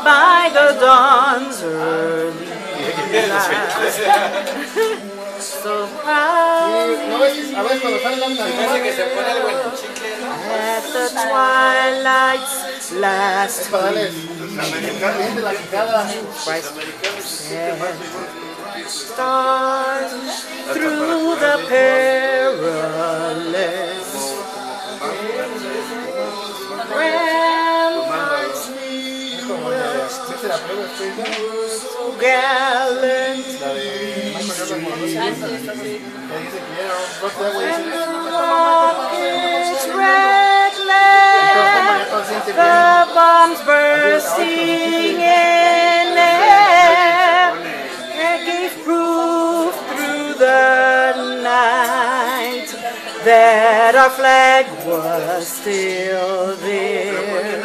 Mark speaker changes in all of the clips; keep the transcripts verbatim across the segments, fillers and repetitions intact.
Speaker 1: by the dawn's early light. So proudly at the twilight's last stars through the perilous ramparts so gallantly, and the rockets reckless, the bombs bursting in air, gave proof through the night that our flag was still there.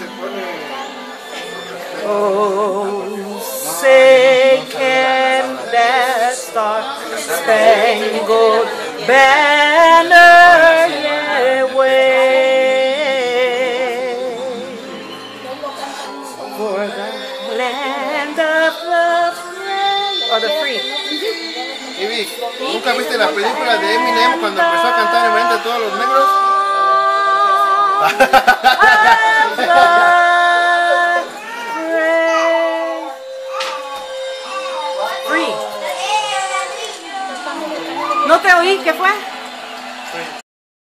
Speaker 1: Oh, say can that star-spangled banner yet wave for the land of the free, or the free.
Speaker 2: Ivy, ¿nunca viste la película de Eminem cuando empezó a cantar enfrente de todos los negros?